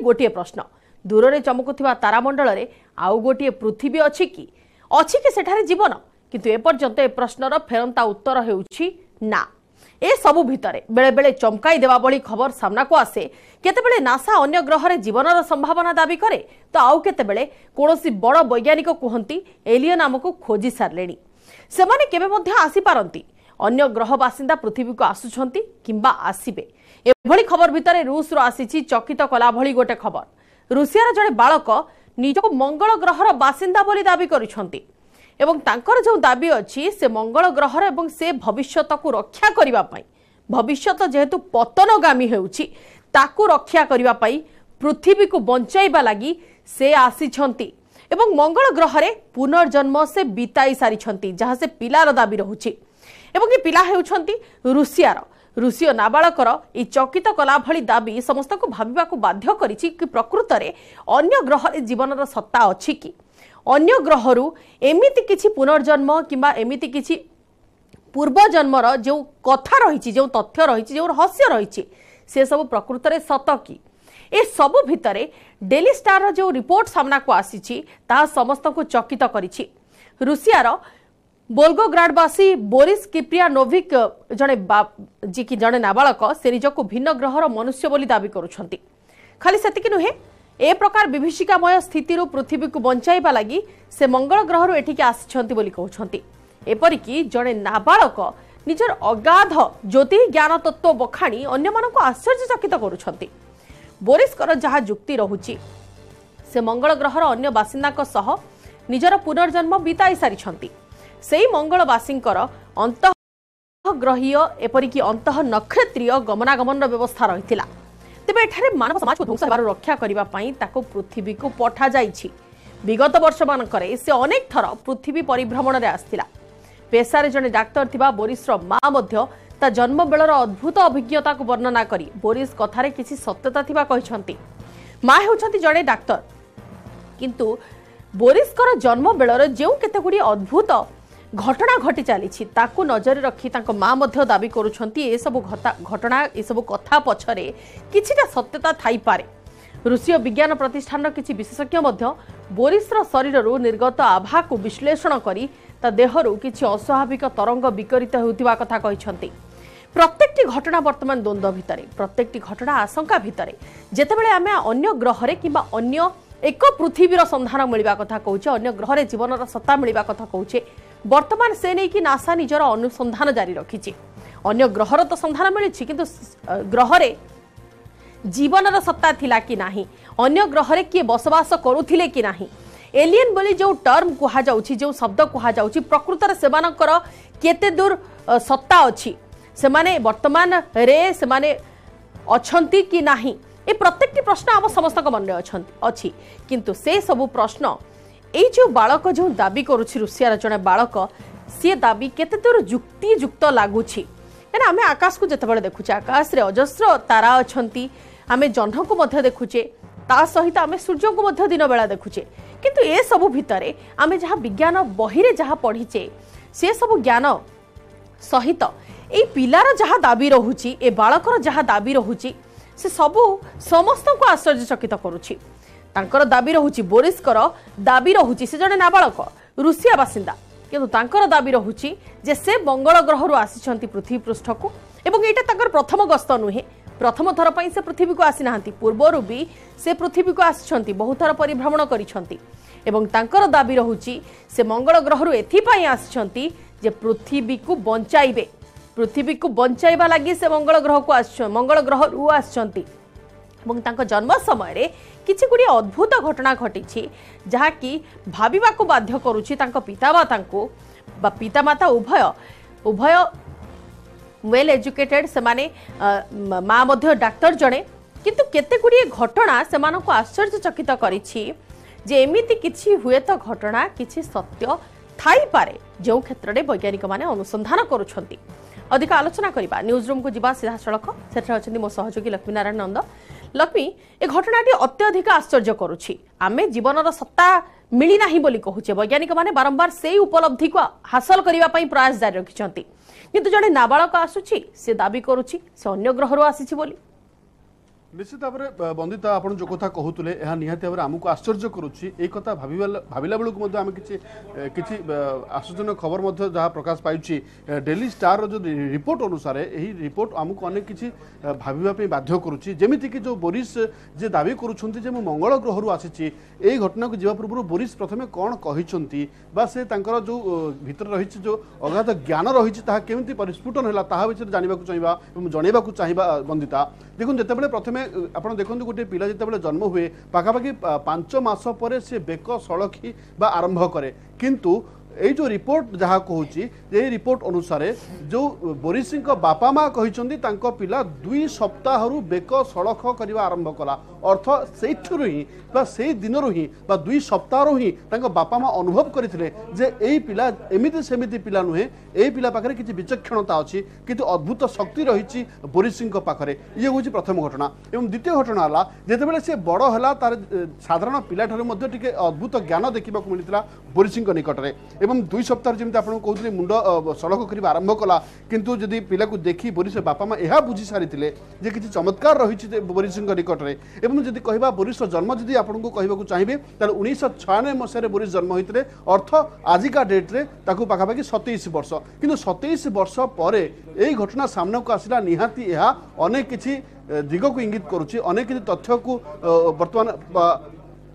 गोटे प्रश्न दूर में चमकुवा तारामंडल में आउ गोटे पृथ्वी अच्छी कि सेठारे जीवन किंतु एपर्यंत ए प्रश्नर फेरंता उत्तर हेउछि ना। ए सबु भितरे बेले बेले चमकाई देवा भली खबर सामना को आसे। केतेबेले नासा अन्य ग्रह रे जीवनर संभावना दाबी करे तो आउ केतेबेले कोनोसी बड़ वैज्ञानिक कहंती एलियन आमको खोजी सारलेनी। सेमाने केबे मध्य आसी पारंती अन्य ग्रह बासिंदा पृथ्वी को आसुछंती किंबा आसीबे। एभली खबर भितरे रूस रो आसीछि चकित कला भली गोटे खबर। रूसियार जड़े बालक निजको मंगल ग्रहर बासिंदा बोली दाबी करिसंती एवं तांकर जो दाबी अच्छी से मंगल ग्रहर एवं से भविष्यत को रक्षा करिबा पई भविष्यत जेहेतु पतनगामी हेउछि ताकू रक्षा करिबा पई पृथ्वी को बंचाइबा लागी से आसीछंती एवं मंगल ग्रह रे पुनर्जन्म से बिताई सारिछंती जहाँ से पिलार दाबी रहुछि एवं ये पिला हेउछंती रूसीय नाबालकर ये चकित कला भली दाबी समस्त को भाबिबा को बाध्य करिछि कि प्रकृत रे अन्य ग्रह रे जीवनर सत्ता अछि कि अन्य ग्रहरु एमिति किछि पुनर्जन्म किंबा एमिति किछि पूर्वजन्मर जो कथा रही जो तथ्य रही जो रहस्य रही से सब प्रकृत में सत कि ए सब भितरे डेली स्टार जो रिपोर्ट सामना को आसी समस्त को चकित करिछि। रूसियार बोल्गोग्राडवासी बोरिस किप्रियानोविक जड़े नाबालक से निजको भिन्न ग्रहर मनुष्य बोली दाबी करुछंती। खाली सेतिकी नुहे ए प्रकार विभीषिकामय स्थिति पृथ्वी को बंचाइबा लगी से मंगल ग्रह एठिके आसिछंती बोली कहउछंती। एपरिकी जड़े नाबालक निजर अगाध ज्योति ज्ञान तत्व बखाणी अन्य मानक आश्चर्यचकित करुछंती। बोरिसकर जहा जुक्ति रहुछि से मंगल ग्रहर अन्य बासिंदा सह निजर पुनर्जन्म बिताई सारिछंती। सेही मंगलवासींकर अंतःग्रहीय एपरिकी अंतः नक्षत्रीय गमनागमन व्यवस्था रहिथिला। तेबे एठारे मानव समाज को ध्वंस हेबार रक्षा करिबा पई ताको पृथ्वी को पठा जाइछि। विगत वर्ष मानकरे से अनेक थर पृथ्वी परिभ्रमण रे आस्थिला। पेशारे जने डाक्टर थिबा बोरिसर मां मध्य ता जन्म बेलर अद्भुत अभिज्ञता को वर्णना करी बोरिस कथारे किछि सत्यता थिबा कहिसंती। मां हेउछंती जने डाक्टर किंतु बोरिसकर जन्म बेलर जेउ केतेगुडी अद्भुत घटना घटी चली ताकू नजर रखी तांको मां मध्य दाबी करुछंती ए सब घटना ए सब कथा पछरे किछिटा सत्यता थाई पारे। रूसीय विज्ञान प्रतिष्ठान किछि विशेषज्ञ मध्य बोरिसर शरीररू निर्गत आभा को विश्लेषण करी ता देहरू किछि अस्वाभाविक तरंग विकरित हेउथिबा कथा कहिसंती। प्रत्येकटी घटना वर्तमान द्वंद्व भितरे प्रत्येकटी घटना आशंका भितरे जेतेबेले आमे अन्य ग्रह रे किबा अन्य एक पृथ्वीर संधान मिलवा कथा कहूचे अन्य ग्रह रे जीवनर सत्ता मिलवा कथा कहूचे वर्तमान से नहीं कि नासा निजर अनुसंधान जारी रखिछि। अन्य ग्रहर तो संधान मिली किंतु ग्रह रे जीवनर सत्ता थिला कि नाही अन्य ग्रह रे किए बसवास करुथिले कि नाही एलियन बोली जो टर्म कुहा जाउछि जो शब्द कुहा जाउछि प्रकृत रे सेमानकर केते दूर सत्ता अछि सेमाने वर्तमान रे सेमाने अछंती कि नाही ए प्रत्येकटी प्रश्न आम समस्त मन में अच्छी किंतु से सबु प्रश्न ये जो बालक जो दाबी करुछि रूसियार जड़े बालक सी दाबी केते दूर युक्तियुक्त लगुच आम आकाश को जिते देखुचे आकाश रे अजस्र तारा अच्छी आम जह्न को देखुचे ता सहित आम सूर्य को दिन बेला देखुचे किंतु ए सबु भितरे आम जहाँ विज्ञान बही रे जहाँ पढ़ीचे से सबु ज्ञान सहित ए पिलार जहाँ दाबी रहुछि ए बालकर जहाँ दाबी रहुछि से सबू समस्त को आश्चर्यचकित करुछि। तांकर दाबी रहुछि बोरिसकर दाबी रहुछि से जड़े नाबालक रूसिया बासिंदा किंतु तांकर दाबी रहुछि जे से मंगल ग्रहरु आसिछंती पृथ्वी पृष्ठ को एवं एटा तांकर प्रथम गस्त नुहे प्रथम थर पई से पृथ्वी को आसी नाहंती पूर्वरु भी से पृथ्वी को आसिछंती बहुत थर परिभ्रमण करिछंती एवं तांकर दाबी रहुछि से मंगल ग्रहरु एथि पई आसिछंती जे पृथ्वी को बंचाइबे पृथ्वी को बंचाइबा लगी से मंगल ग्रह को मंगल ग्रह रु आछंती जन्म समय किछि गुडी अद्भुत घटना घटी जहा कि भाबिबा को बाध्य करुछि तांको पितामाता को बा पितामाता उभय उभय वेल एजुकेटेड से माने मां मध्य डाक्टर जणे किंतु केते गुडी घटना से मानको आश्चर्यचकित करिछि जे एमिति किछि हुए तो घटना किछि सत्य थाई पारे जो क्षेत्र में वैज्ञानिक माने अनुसंधान करुछंती। अधिक आलोचना करबा न्यूज रूम को जीवा सीधा सड़क सेठा अछंती मो सहयोगी लक्ष्मी नारायण नंद। लक्ष्मी ए घटनाटी अत्यधिक आश्चर्य करुछि आमे जीवनर सत्ता मिली नाही बोली कहूचे वैज्ञानिक माने बारंबार से उपलब्धि को हासिल करबा पई प्रयास जारी रखिछंती किंतु जड़े नाबालक आसुछि से दाबी करुछि से अन्य ग्रहरु आसीछि बोली निश्चित भाव में बंदिता आप जो कथा कहते हैं निहाती भाव में आमको आश्चर्य करुच्ची कथा भाविला बेलू आम कि आश्चर्यजनक खबर जहाँ प्रकाश पाई डेली स्टार जो रिपोर्ट अनुसार यही रिपोर्ट आमको अनेक किसी भाविबा बाध्य करुच्ची जमीती कि जो बोरिस जे दावी करुँच मंगल ग्रह आसी यही घटना को जीवा पूर्व बोरिस प्रथमे कौन कहते से जो भितर रही जो अगाध ज्ञान रही केमी परिस्फुटन है विषय जानवा चाहिए जनवाक चाहिए बंदिता देखो जिते प्रथमे आपड़ देखते गोटे पिला जिते जन्म हुए पाखापाखि 5 मास पर से बेक सड़खी आरंभ करे किंतु ये जो रिपोर्ट जहाँ कहूँ ये रिपोर्ट अनुसार जो बोरिस बापा माँ कहते पिला 2 सप्ताह बेक सड़ख करने आरंभ कला अर्थ से ही दिन ही 2 सप्ताह ही बापा माँ अनुभव करते जे पिला एमती सेमती पिला नुहे ये पिला पाखे किसी विचक्षणता अच्छी किंतु अद्भुत शक्ति रही बोरिस पाखे ये हूँ प्रथम घटना एवं द्वितीय घटना है जितेबाला सी बड़ है तार साधारण पिला टे अद्भुत ज्ञान देखा मिलता बोरिस निकट में एवं 2 सप्ताह जमी आपको कहते मुंड सड़क कर आरंभ कला किंतु जदि पिला को देखी बोरिस बापा माँ यह बुझी सारी जे किसी चमत्कार रही बोरिस निकट में एवं जदि कहवा बोरिस जन्म जदि आपको कहवाक चाहिए 1996 मसीह बोरिस जन्म होते अर्थ आजिका डेट्रे पाखापाखि 27 वर्ष किंतु 27 वर्ष पर यही घटना सामना को आसला निहाती यह अनेक किसी दिग को इंगित करुच्ची अनेक किसी तथ्य को बर्तमान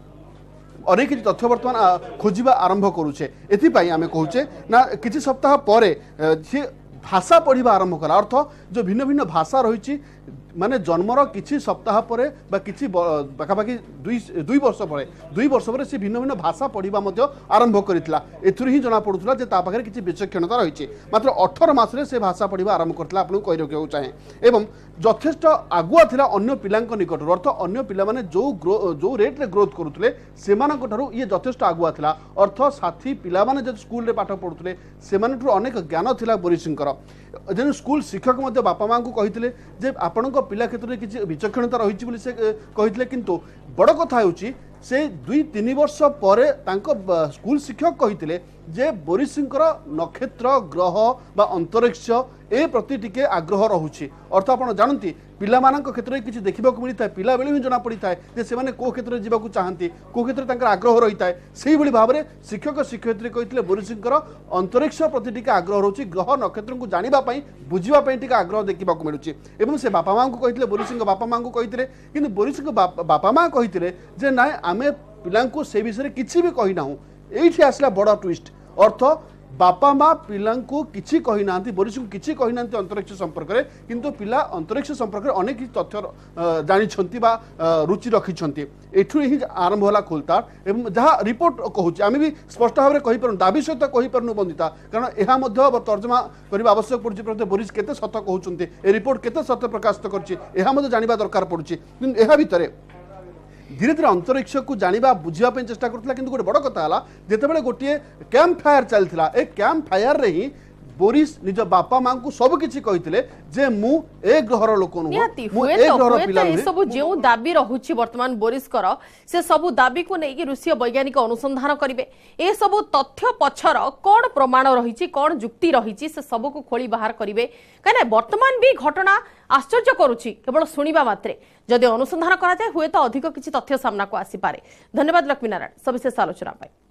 अनेक किसी तथ्य बर्तमान खोजा आरंभ करुचे एथिपाई आमे कहूचे ना किसी सप्ताह पर सी भाषा पढ़ा आरंभ कला अर्थ जो भिन्न भिन्न भाषा रही माने जन्मर किसी सप्ताह पर किसी पाखापाखि 2 वर्ष पर 2 वर्ष पर सी भिन्न भिन्न भाषा पढ़ा आरंभ करता ही जना पड़ूला पाखे किसी विचक्षणता रही मात्र 18 मासरे से भाषा पढ़ा आरंभ करता आपको कही रखा चाहे एवं यथेष्ट आगुआ थिला अन्य पिला निकट अर्थ अन्य पिला माने जो रेट रे ग्रोथ करुले से ये यथेष्ट आगुआ थिला अर्थ साथी पिला माने जो स्कूल रे पाठ पढ़ुले से अनेक ज्ञान थिला बोरिसंकर जेन स्कूल शिक्षक मध्य बापा माँ को कही जे आपण पिला क्षेत्र में किसी विचक्षणता रही से कही किंतु बड़ कथा होची से 2-3 वर्ष पर स्कूल शिक्षक कहते जे बोरिस नक्षत्र ग्रह बा अंतरिक्ष ए प्रति टिके आग्रह रहुछि अर्थ आप जानती पिला क्षेत्र में किसी देखा मिलता है पिला बेलू ही जना पड़ी है से मैंने कौ क्षेत्र में जावाक चाहती कौ क्षेत्र में आग्रह रही है से ही भाव में शिक्षक शिक्षयित्री कहते बोरिस अंतरिक्ष प्रति टिके आग्रह रोचे ग्रह नक्षत्र को जानापी बुझापी टे आग्रह देखा मिलूँ एवं से बापा माँ को कहते बोरिस बापा माँ को कहते कि बोरिस बापा माँ कहते जे ना आम पिला से विषय किसी भी कहीना ये आसला बड़ ट्विस्ट अर्थ बापा माँ पिला किसी कहीना बोरिस को किसी कहीना अंतरिक्ष संपर्क में किंतु पिला अंतरिक्ष संपर्क में अनेक तथ्य जानी रुचि रखिंट एठू ही आरंभ होला खोलतार एवं जहाँ रिपोर्ट कहूँ आम भी स्पष्ट भाव में कहीपर दाबी सहित कहीपरनु बंदिता कारण यह तर्जमा करने आवश्यक पड़े बोरिस केते सत कहते ए रिपोर्ट केते सत प्रकाशित कर जानवा दरकार पड़ुछि भितर धीरे धीरे अंतरिक्ष को जाना बुझापी चेष्टा करता कि गोटे बड़ कथा है जितेबाला गोटे कैंप फायर चलता ए कैंप फायर रे ही बोरिस निज बापा माँ को सब किसी कहते जे मु ए ग्रहर लोक सब जो दाबी रहुछि वर्तमान बोरिस से सब दाबी को लेकिन रूसीय वैज्ञानिक अनुसंधान करेंगे ए सब तथ्य पछर कौन प्रमाण रही कौन जुक्ति रही से सब को खोली बाहर करेंगे कहीं वर्तमान भी घटना आश्चर्य करुच्ची केवल शुणा मात्रे जदि अनुसंधान कराए हुए तो अधिक किसी तथ्य सामना को आसीपे। धन्यवाद लक्ष्मी नारायण सविशेष आलोचना।